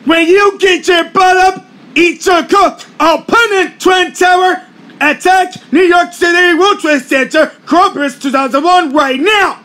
When you get your butt up, eat your cook. Opponent Twin Tower. Attack New York City World Trade Center. Corpus 2001 right now.